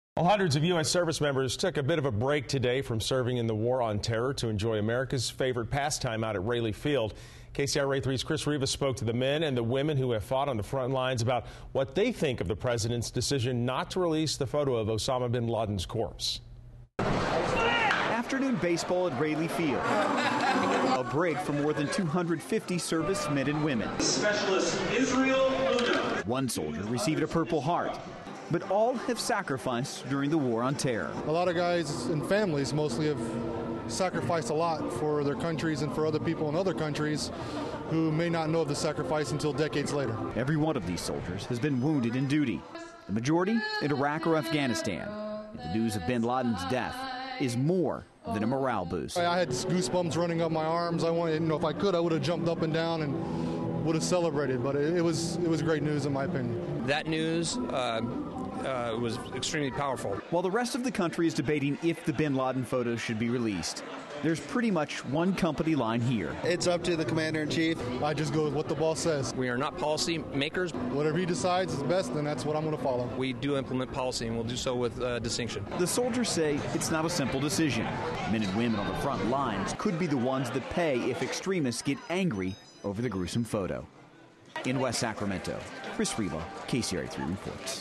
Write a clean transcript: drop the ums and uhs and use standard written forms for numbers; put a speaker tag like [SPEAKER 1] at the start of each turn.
[SPEAKER 1] Well, hundreds of U.S. service members took a bit of a break today from serving in the War on Terror to enjoy America's favorite pastime out at Raley Field. KCRA 3's Chris Riva spoke to the men and the women who have fought on the front lines about what they think of the president's decision not to release the photo of Osama Bin Laden's corpse.
[SPEAKER 2] Afternoon baseball at Raley Field. A break for more than 250 servicemen and women.
[SPEAKER 3] Specialist Israel Luna.
[SPEAKER 2] One soldier received a Purple Heart, but all have sacrificed during the War on Terror.
[SPEAKER 4] A lot of guys and families mostly have sacrificed a lot for their countries and for other people in other countries who may not know of the sacrifice until decades later.
[SPEAKER 2] Every one of these soldiers has been wounded in duty, the majority in Iraq or Afghanistan. And the news of Bin Laden's death is more than a morale boost.
[SPEAKER 4] I had goosebumps running up my arms. I wanted, if I could, I would have jumped up and down and would have celebrated, but it was great news in my opinion.
[SPEAKER 5] That news was extremely powerful.
[SPEAKER 2] While the rest of the country is debating if the Bin Laden photos should be released, there's pretty much one company line here.
[SPEAKER 6] It's up to the commander-in-chief.
[SPEAKER 4] I just go with what the boss says.
[SPEAKER 5] We are not policy makers.
[SPEAKER 4] Whatever he decides is best, then that's what I'm going to follow.
[SPEAKER 5] We do implement policy, and we'll do so with distinction.
[SPEAKER 2] The soldiers say it's not a simple decision. Men and women on the front lines could be the ones that pay if extremists get angry over the gruesome photo. In West Sacramento, Chris Riva, KCRA 3 reports.